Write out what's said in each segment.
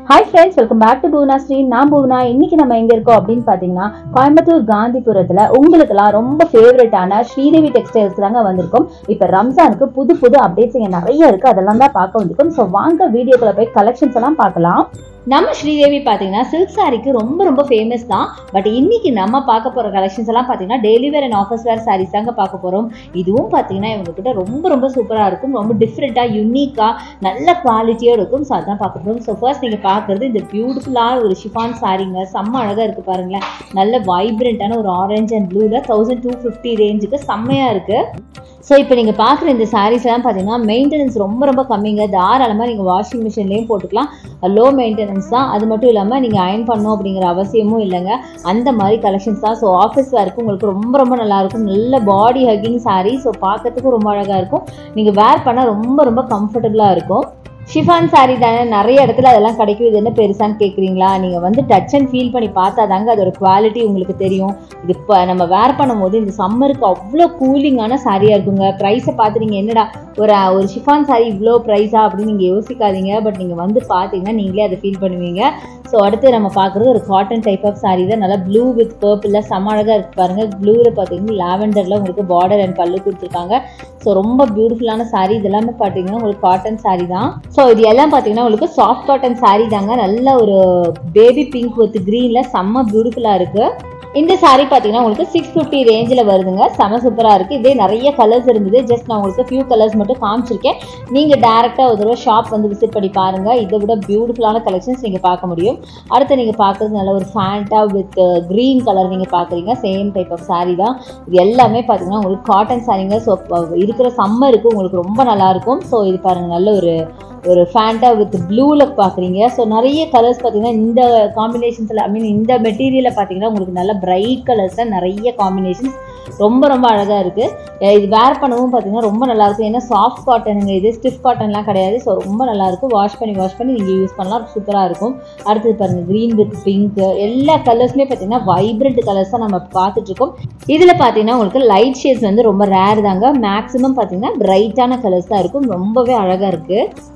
Hi friends, welcome back to Bhuvana Street. நான் Bhuvana. இன்னைக்கு நம்ம எங்க இருக்கோம் அப்படின்னு பாத்தீங்கன்னா கோயம்புத்தூர் காந்திபுரத்துல உங்களுக்குலாம் ரொம்ப ஃபேவரட்டான ஸ்ரீதேவி டெக்ஸ்டைல்ஸ் தாங்க வந்திருக்கோம். இப்ப ரம்ஜானுக்கு புது அப்டேட்ஸ் இங்க நிறைய இருக்கு, அதெல்லாம் தான் பார்க்க வந்திருக்கோம். ஸோ வாங்க வீடியோக்குள்ள போய் கலெக்ஷன்ஸ் எல்லாம் பார்க்கலாம். நம்ம ஸ்ரீதேவி பார்த்தீங்கன்னா சில்க் சாரிக்கு ரொம்ப ஃபேமஸ் தான். பட் இன்னைக்கு நம்ம பார்க்க போகிற கலெக்ஷன்ஸ் எல்லாம் பார்த்தீங்கன்னா daily wear and office wear saris தாங்க பார்க்க போகிறோம். இதுவும் பார்த்தீங்கன்னா இவங்ககிட்ட ரொம்ப சூப்பராக இருக்கும், ரொம்ப டிஃப்ரெண்ட்டாக யூனிக்காக நல்ல குவாலிட்டியாக இருக்கும். ஸோ அதான் பார்க்க போகிறோம். ஸோ ஃபர்ஸ்ட் நீங்கள் பார்க்குறது இந்த பியூட்டிஃபுல்லான ஒரு ஷிஃபான் சாரீங்க, செம்ம அழகாக இருக்குது பாருங்களேன். நல்ல வைப்ரண்ட்டான ஒரு ஆரஞ்ச் அண்ட் ப்ளூவில் 1250 ரேஞ்சுக்கு செம்மையாக இருக்குது. ஸோ இப்போ நீங்கள் பார்க்குற இந்த சாரீஸ் எல்லாம் பார்த்தீங்கன்னா மெயின்டெனன்ஸ் ரொம்ப கம்மிங்க. தாராளமாக நீங்கள் வாஷிங் மிஷின்லேயும் போட்டுக்கலாம், லோ மெயின்டெனன்ஸ் தான். அது மட்டும் இல்லாமல் நீங்கள் அயன் பண்ணணும் அப்படிங்கிற அவசியமும் இல்லைங்க, அந்த மாதிரி கலெக்ஷன்ஸ் தான். ஸோ ஆஃபீஸ் வேருக்கு உங்களுக்கு ரொம்ப நல்லாயிருக்கும். நல்ல பாடி ஹக்கிங் சாரீ. ஸோ பார்க்கறதுக்கும் ரொம்ப அழகாக இருக்கும், நீங்கள் வேர் பண்ணால் ரொம்ப கம்ஃபர்டபுளாக இருக்கும். ஷிஃபான் சாரீ தானே, நிறைய இடத்துல அதெல்லாம் கிடைக்கும். இது என்ன பெருசான்னு கேட்குறீங்களா? நீங்கள் வந்து டச் அண்ட் ஃபீல் பண்ணி பார்த்தா தாங்க அதோட குவாலிட்டி உங்களுக்கு தெரியும். இது இப்போ நம்ம வேர் பண்ணும்போது இந்த சம்மருக்கு அவ்வளோ கூலிங்கான சாரியாக இருக்குங்க. ப்ரைஸை பார்த்து நீங்கள் என்னடா ஒரு ஷிஃபான் சாரீ இவ்வளோ ப்ரைஸா அப்படின்னு நீங்கள் யோசிக்காதீங்க. பட் நீங்கள் வந்து பார்த்தீங்கன்னா நீங்களே அதை ஃபீல் பண்ணுவீங்க. ஸோ அடுத்து நம்ம பார்க்குறது ஒரு காட்டன் டைப் ஆஃப் சாரீ தான். நல்லா ப்ளூ வித் பர்பிளில் செம்ம அழகாக இருக்குது பாருங்கள். ப்ளூவில் பார்த்தீங்கன்னா லாவெண்டரில் உங்களுக்கு பார்டர் அண்ட் பல்லு கொடுத்துருக்காங்க. ஸோ ரொம்ப பியூட்டிஃபுல்லான சாரீ. இது எல்லாமே பார்த்தீங்கன்னா உங்களுக்கு காட்டன் சாரீ தான். ஸோ இது எல்லாம் பார்த்தீங்கன்னா உங்களுக்கு சாஃப்ட் காட்டன் சாரீ தாங்க. நல்ல ஒரு பேபி பிங்க் வித் க்ரீனில் செம்ம பியூட்டிஃபுல்லாக இருக்குது. இந்த சாரீ பார்த்தீங்கன்னா உங்களுக்கு 650 ரேஞ்சில் வருதுங்க. செம சூப்பராக இருக்குது. இதே நிறைய கலர்ஸ் இருந்தது, ஜஸ்ட் நான் உங்களுக்கு ஃபியூ கலர்ஸ் மட்டும் காமிச்சிருக்கேன். நீங்கள் டேரெக்டாக ஒரு தடவை ஷாப் வந்து விசிட் பண்ணி பாருங்கள். இதை விட பியூட்டிஃபுல்லான கலெக்ஷன்ஸ் நீங்கள் பார்க்க முடியும். அடுத்து நீங்கள் பார்க்குறது நல்ல ஒரு ஃபேண்டா வித் க்ரீன் கலர் நீங்கள் பார்க்குறீங்க. சேம் டைப் ஆஃப் சாரீ தான். இது எல்லாமே பார்த்தீங்கன்னா உங்களுக்கு காட்டன் சாரீங்க. ஸோ இருக்கிற சம்மருக்கு உங்களுக்கு ரொம்ப நல்லாயிருக்கும். ஸோ இது பாருங்கள், நல்ல ஒரு ஃபேண்டா வித் ப்ளூவில் பார்க்குறீங்க. ஸோ நிறைய கலர்ஸ் பார்த்தீங்கன்னா இந்த காம்பினேஷன்ஸில் இந்த மெட்டீரியலில் பார்த்தீங்கன்னா உங்களுக்கு நல்ல பிரைட் கலர்ஸில் நிறைய காம்பினேஷன்ஸ் ரொம்ப அழகாக இருக்குது. இது வேர் பண்ணவும் பார்த்தீங்கன்னா ரொம்ப நல்லாயிருக்கும். ஏன்னா சாஃப்ட் காட்டனுங்க, இது ஸ்டிஃப் காட்டன்லாம் கிடையாது. ஸோ ரொம்ப நல்லாயிருக்கும். வாஷ் பண்ணி நீங்கள் யூஸ் பண்ணலாம், சூப்பராக இருக்கும். அடுத்தது பாருங்கள், க்ரீன் வித் பிங்க், எல்லா கலர்ஸுமே பார்த்தீங்கன்னா வைப்ரண்ட் கலர்ஸ் தான் நம்ம பார்த்துட்ருக்கோம். இதில் பார்த்தீங்கன்னா உங்களுக்கு லைட் ஷேட்ஸ் வந்து ரொம்ப ரேர் தாங்க. மேக்ஸிமம் பார்த்தீங்கன்னா பிரைட்டான கலர்ஸ் தான் இருக்கும். ரொம்பவே அழகாக இருக்குது.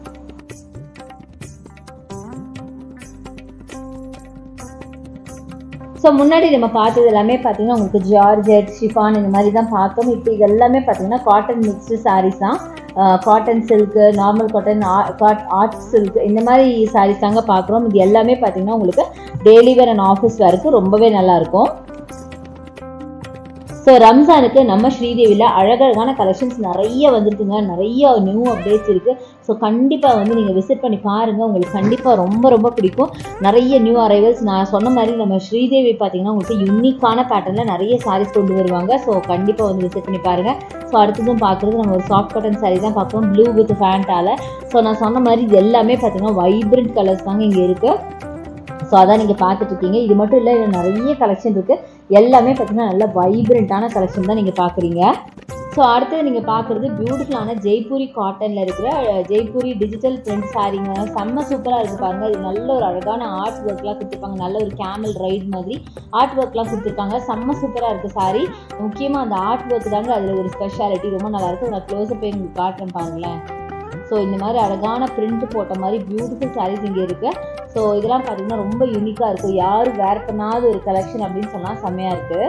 ஸோ முன்னாடி நம்ம பார்த்தது எல்லாமே பார்த்தீங்கன்னா உங்களுக்கு ஜார்ஜெட், ஷிஃபான் இந்த மாதிரி தான் பார்த்தோம். இப்போ இது எல்லாமே பார்த்தீங்கன்னா காட்டன் மிக்ஸ்டு சாரீஸ் தான். Cotton silk, normal cotton, art silk, இந்த மாதிரி சாரீஸ் தாங்க பார்க்குறோம். இது எல்லாமே பார்த்தீங்கன்னா உங்களுக்கு டெய்லி வேர் அண்ட் ஆஃபீஸ் வேருக்கு ரொம்பவே நல்லாயிருக்கும். ஸோ ரம்ஜானுக்கு நம்ம ஸ்ரீதேவியில் அழகழகான கலெக்ஷன்ஸ் நிறைய வந்திருக்குங்க, நிறைய நியூ அப்டேட்ஸ் இருக்குது. ஸோ கண்டிப்பாக வந்து நீங்கள் விசிட் பண்ணி பாருங்கள், உங்களுக்கு கண்டிப்பாக ரொம்ப பிடிக்கும். நிறைய நியூ அரைவல்ஸ். நான் சொன்ன மாதிரி நம்ம ஸ்ரீதேவி பார்த்தீங்கன்னா உங்களுக்கு யூனிக்கான பேட்டர்னில் நிறைய சாரீஸ் கொண்டு வருவாங்க. ஸோ கண்டிப்பாக வந்து விசிட் பண்ணி பாருங்கள். ஸோ அடுத்ததும் பார்க்குறது நம்ம ஒரு சாஃப்ட் காட்டன் சாரீ தான் பார்க்குறோம், ப்ளூ வித் ஃபேண்டாவில். ஸோ நான் சொன்ன மாதிரி இது எல்லாமே பார்த்தீங்கன்னா வைப்ரண்ட் கலர்ஸ் தாங்க இங்கே இருக்குது. ஸோ அதான் நீங்கள் பார்த்துட்ருக்கீங்க. இது மட்டும் இல்லை, இதில் நிறைய கலெக்ஷன் இருக்குது. எல்லாமே பார்த்தீங்கன்னா நல்ல வைப்ரண்ட்டான கலெக்ஷன் தான் நீங்கள் பார்க்குறீங்க. ஸோ அடுத்தது நீங்கள் பார்க்குறது பியூட்டிஃபுல்லான ஜெய்ப்பூரி காட்டனில் இருக்கிற ஜெய்ப்பூரி டிஜிட்டல் பிரிண்ட் சாரீங்க. செம்ம சூப்பராக இருக்குது பாருங்கள். இது நல்ல ஒரு அழகான ஆர்ட் ஒர்க்லாம் கொடுத்துருப்பாங்க. நல்ல ஒரு கேமல் ரைட் மாதிரி ஆர்ட் ஒர்க்லாம் கொடுத்துருக்காங்க. செம்ம சூப்பராக இருக்குது சாரீ. முக்கியமாக அந்த ஆர்ட் ஒர்க் தாங்க அதில் ஒரு ஸ்பெஷாலிட்டி. ரொம்ப நல்லாயிருக்கும். நான் க்ளோஸப் போய் உங்களுக்கு காட்டுறேன் பாருங்களேன். ஸோ இந்த மாதிரி அழகான பிரிண்ட் போட்ட மாதிரி பியூட்டிஃபுல் சாரீஸ் இங்கே இருக்குது. ஸோ இதெல்லாம் பார்த்தீங்கன்னா ரொம்ப யூனிக்காக இருக்கும். யாரும் வேர் பண்ணாத ஒரு கலெக்ஷன் அப்படின்னு சொன்னால் செம்மையாக இருக்குது.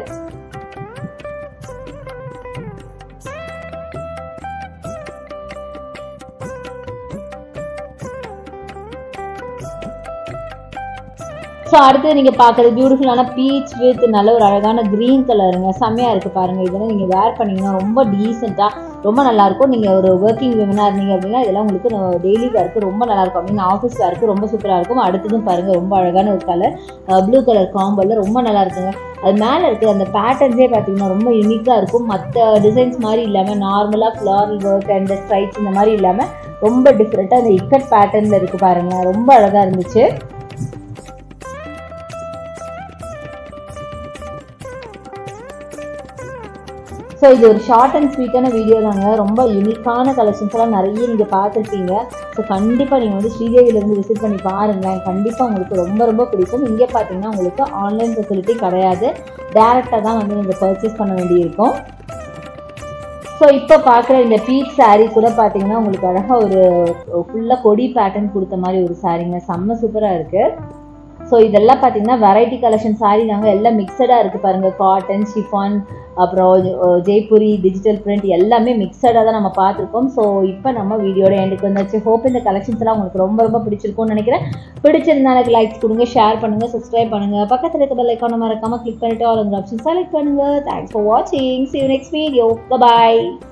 ஸோ அடுத்து நீங்கள் பார்க்குறது பியூட்டிஃபுல்லான பீச் வித் நல்ல ஒரு அழகான க்ரீன் கலருங்க, செம்மையாக இருக்குது பாருங்கள். இதெல்லாம் நீங்கள் வேர் பண்ணிங்கன்னா ரொம்ப டீசெண்டாக ரொம்ப நல்லாயிருக்கும். நீங்கள் ஒரு ஒர்க்கிங் விமனாக இருந்தீங்க அப்படின்னா இதெல்லாம் உங்களுக்கு டெய்லி வேருக்கு ரொம்ப நல்லாயிருக்கும். அப்படின்னு ஆஃபீஸ் வேருக்கு ரொம்ப சூப்பராக இருக்கும். அடுத்ததும் பாருங்கள், ரொம்ப அழகான ஒரு கலர், ப்ளூ கலர் காம்போவில் ரொம்ப நல்லா இருக்குங்க. அது மேலே இருக்குது அந்த பேட்டர்ன்ஸே பார்த்தீங்கன்னா ரொம்ப யூனிக்காக இருக்கும். மற்ற டிசைன்ஸ் மாதிரி இல்லாமல் நார்மலாக ஃப்ளாரல் ஒர்க் அண்ட் ஸ்ட்ரைப்ஸ் இந்த மாதிரி இல்லாமல் ரொம்ப டிஃப்ரெண்ட்டாக அந்த இக்கட் பேட்டர்னில் இருக்குது பாருங்கள். ரொம்ப அழகாக இருந்துச்சு. ஸோ இது ஒரு ஷார்ட் அண்ட் ஸ்வீட்டான வீடியோ தாங்க. ரொம்ப யூனிக்கான கலெக்ஷன்ஸ் எல்லாம் நிறைய நீங்கள் பார்த்துருக்கீங்க. ஸோ கண்டிப்பாக நீங்கள் வந்து ஸ்ரீதேவியிலேருந்து விசிட் பண்ணி பாருங்களேன். கண்டிப்பாக உங்களுக்கு ரொம்ப பிடிக்கும். இங்கே பார்த்தீங்கன்னா உங்களுக்கு ஆன்லைன் ஃபெசிலிட்டி கிடையாது, டேரெக்டாக தான் வந்து நீங்கள் பர்ச்சேஸ் பண்ண வேண்டியிருக்கும். ஸோ இப்போ பார்க்குற இந்த பீச் saree கூட பார்த்தீங்கன்னா உங்களுக்கு அழகாக ஒரு ஃபுல்லாக கொடி பேட்டர்ன் கொடுத்த மாதிரி ஒரு சாரீங்க, செம்ம சூப்பராக இருக்குது. ஸோ இதெல்லாம் பார்த்தீங்கன்னா வெரைட்டி கலெக்ஷன் saree தாங்க, எல்லாம் மிக்சடாக இருக்குது பாருங்கள். காட்டன், ஷிஃபான், அப்புறம் ஜெய்ப்பூரி, டிஜிட்டல் பிரிண்ட் எல்லாமே மிக்சடாக தான் நம்ம பார்த்துருக்கோம். ஸோ இப்போ நம்ம வீடியோட எண்டுக்கு வந்தாச்சு. ஹோப் இந்த கலெக்ஷன்ஸ் எல்லாம் உங்களுக்கு ரொம்ப ரொம்ப பிடிச்சிருக்கும்னு நினைக்கிறேன். பிடிச்சிருந்தா எனக்கு லைக்ஸ் கொடுங்க, ஷேர் பண்ணுங்கள், சப்ஸ்கிரைப் பண்ணுங்கள், பக்கத்தில் இருக்க பெல் ஐக்கானை மறக்காமல் கிளிக் பண்ணிட்டு ஆல் ஆப்ஷன் செலக்ட் பண்ணுங்கள். தேங்க்ஸ் ஃபார் வாட்சிங். See you next video. Bye bye.